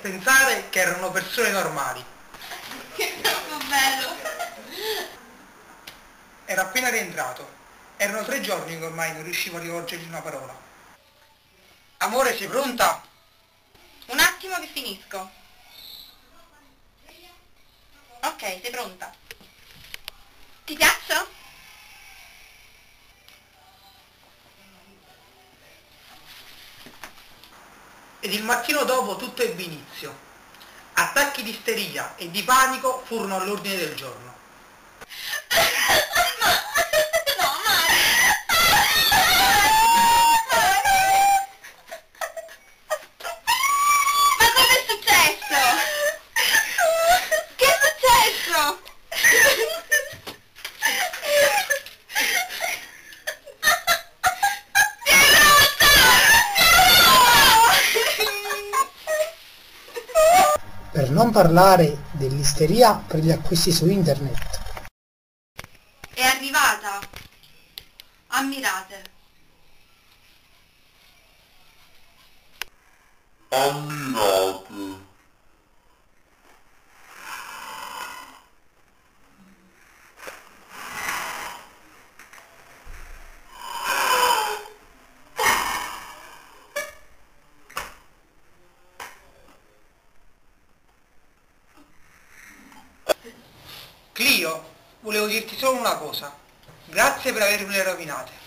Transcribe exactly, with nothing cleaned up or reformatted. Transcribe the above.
pensare che erano persone normali. Che troppo bello! Ero appena rientrato. Erano tre giorni che ormai non riuscivo a rivolgergli una parola. Amore, sei pronta? Un attimo che finisco. Ok, sei pronta. Ti piaccio? Ed il mattino dopo tutto ebbe inizio. Attacchi di isteria e di panico furono all'ordine del giorno. No, Mari! Ma cosa è successo? Che è successo? Per non parlare dell'isteria per gli acquisti su internet. È arrivata. Ammirate. Ammirate. Clio, volevo dirti solo una cosa. Grazie per avermele rovinate.